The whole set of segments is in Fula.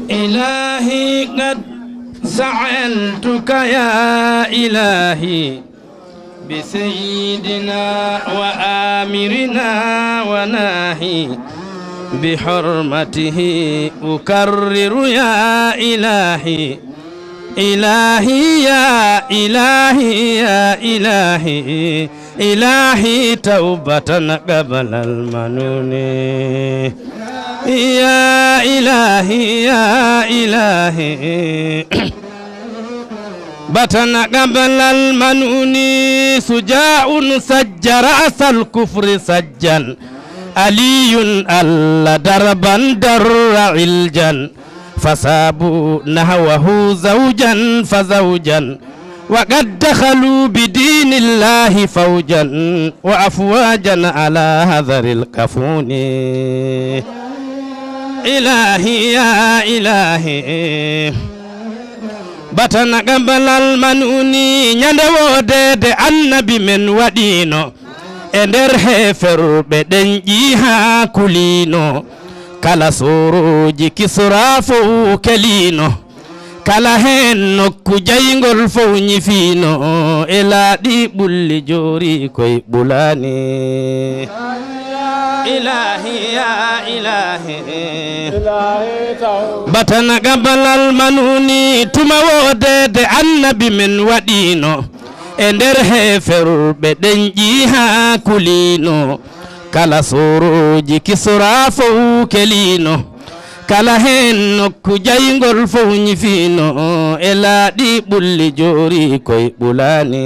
إلهي قد سألتك يا إلهي بسيدنا وآمرنا وناهي بحرمته أكرر يا إلهي إلهي يا إلهي يا إلهي إلهي توبة قبل المنون يا إلهي يا إلهي بطن قبل المنون سجاء سج رأس الكفر سجا علي ألا دربا در علجا فسابوا نهوه زوجا فزوجا وقد دخلوا بدين الله فوجا وأفواجا على هذر الكفون إلهي يا إلهي بطن قبل المنون يندود النبي من ودينه ender heferɓe ɗen ƴiha kulino kala soroji kisra fof kelino kala hen nokku jaygol fof ñifino e laaɗi ɓulli jori koye ɓulani ilahi ya ilahi batana gabalal manuni tuma wodede annabi men waɗino e nder heferɓe ɗen ƴiha kulino kala soroji kisra fof kelino kala hen nokku jaygol fof ñifino e laaɗi ɓulli jori koye ɓulani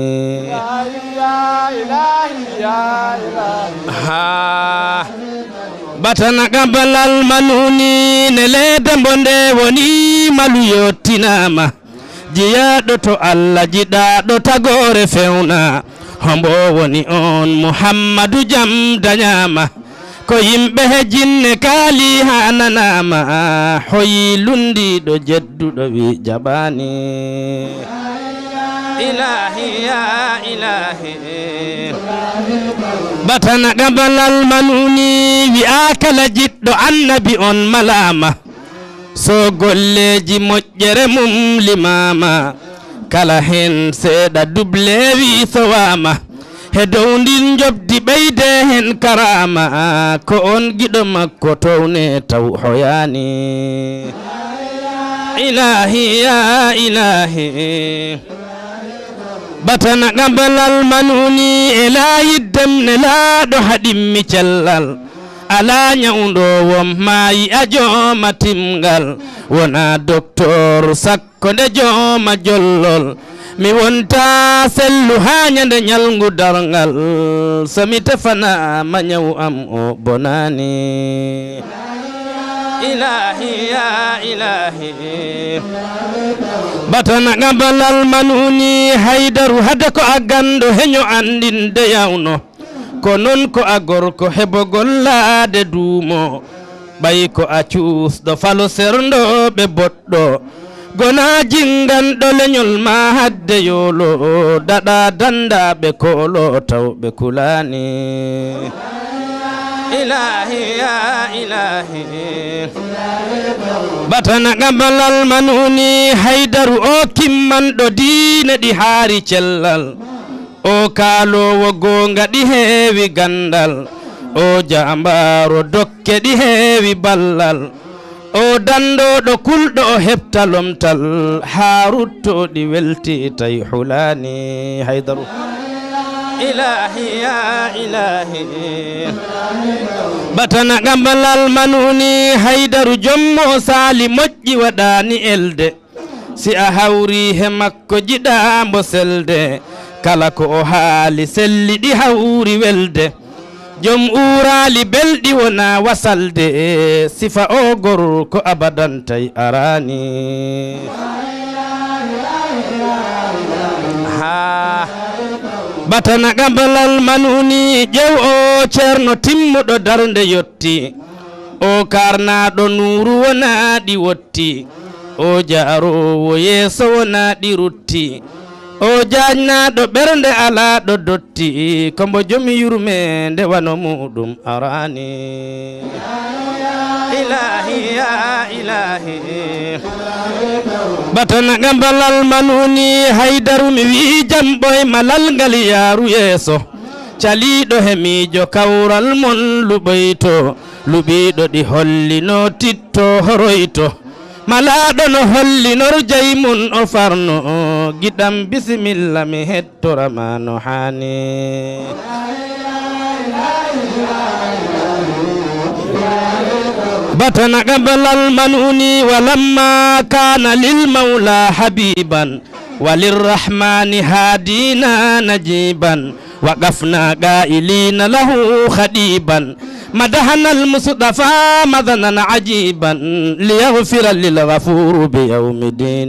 ha batana gabalal manuni ne leede mbo nde woni malu yottinama jiyaɗo to Allah jiɗaɗo tagore fewna hombo woni on Muhammadu jam dañama ko yimɓe he jinne kaali ha nanama hoyi lundiɗo jedduɗo wi jaɓani ilahi ya ilahi batana gabalal manuni wi'a kala jiɗɗo annabi on malama so golleji moƴƴere mum limama kala hen seeɗa dublewi sowama he dow ndin jobdi ɓeyde hen karama ko on giɗo makko towne taw hoyani ilahi ya ilahi batana gabalal manuni e layiddemne laaɗo haɗimmi cellal ala nyawndowom maayi a jooma timgal wona docteur sakko nde jooma jollol mi wonta sellu ha nyande nyalngu darngal somi tefanama nyawu am o bonani ilahi ya ilahi batana gabalal manuni haydaru hade ko a gando heño andinde yawno ko non ko a gorko hebogol laade duumo ɓay ko a cuusɗo falo serdoɓe boɗɗo gona jinganɗo leñol ma hadde yolo daɗa dandaɓe kolo tawɓe kulani ilahi ya ilahi batana gabalal manuni haydaru o kimmanɗo diine ɗi haari cellal o kaalowo gonga ɗi heewi gandal o jambaro dokke ɗi heewi ballal o dandoɗo kulɗo o heɓta lomtal ha ruttoɗi welti tay hulani haydaru ilahi ya ilahi batana gabalal manuni haydaru jommo saali moƴƴi waɗani elde si a hawri he makko jiɗambo selde kala ko o haali selliɗi hawri welde jom uurali belɗi wona wasalde sifa o gorko abadan tay arani ha batana gabalal manuni ƴew o ceerno timmuɗo darde yotti o karnaɗo nuuru wonaɗi wotti o jaarowo yeeso wonaɗi rutti o jaajnaɗo ɓernde alaɗo dotti kombo jomi yurme nde wano muɗum arani ilahi يا إلهي باتنا غمبل المنوني هيدر مي جامبوي ملال غال يارو يسو caliɗo hemijo kawral mon luɓoyto luɓiɗo ɗi hollino titto horoyto malaɗo no hollinor jaymum o farno giɗam bisimilla mi hettorama no hani batana qabalal manuni walamma kana lil mawla habiban walirrahmani hadina najiban وقفنا قائلين له خديبا مدحنا المصطفى مدنا عجيبا ليغفر للغفور بيوم الدين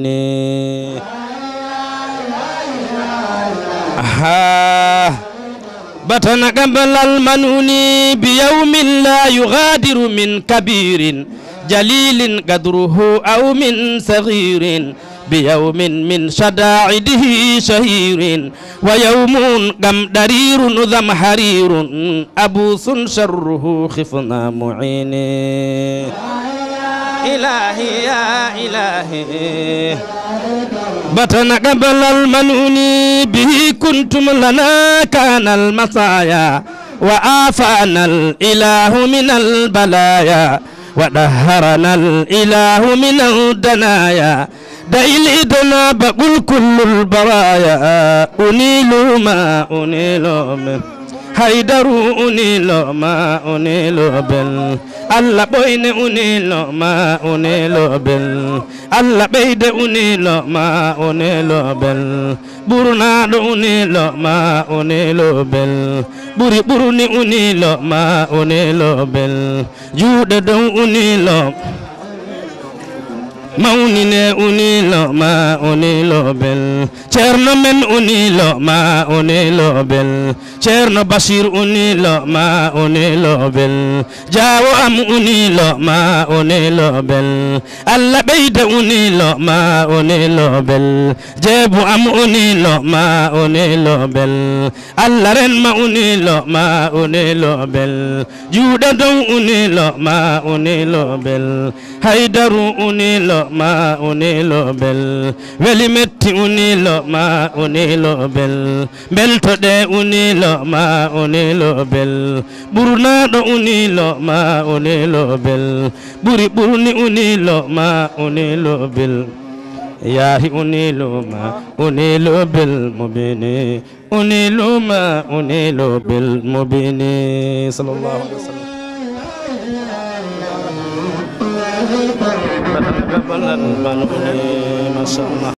بطن قبل المنون بيوم لا يغادر من كبير جليل قدره أو من صغير بيوم من شدائده شهير ويوم قمدرير ذم حرير أبوس شره خفنا معين إلهي يا إلهي بطن قبل المنون به كنتم لنا كان المسايا وآفانا الإله من البلايا ودهرنا الإله من الدنايا دايل إدنا بقول كل البرايا أنيل ما أنيل من هيدر أنيل ما أنيل بل الله بين أنيل ما أنيل بل الله بيد أنيل ما أنيل بل برنا أنيل ما أنيل بل برني أنيل ما أنيل بل جود دون أنيل maunine unilo ma unilo bel cerno men unilo ma unilo bel cerno Bashir unilo ma unilo bel jawo am unilo ma unilo bel alla beyda unilo ma unilo bel jebu am unilo ma unilo bel alla ren ma unilo ma unilo bel juuda dow unilo ma unilo bel haydaru unilo ma unilo bel weli metti unilo ma unilo bel belto de unilo ma unilo bel burnaɗo unilo ma unilo bel burni unilo ma unilo bel yahi unilo ma unilo bel mubini unilo ma unilo bel mubini sallallahu alaihi wasallam ما شاء الله